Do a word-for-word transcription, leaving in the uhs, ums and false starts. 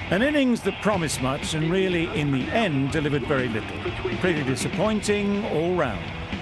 An innings that promised much and really, in the end, delivered very little. Pretty disappointing all round.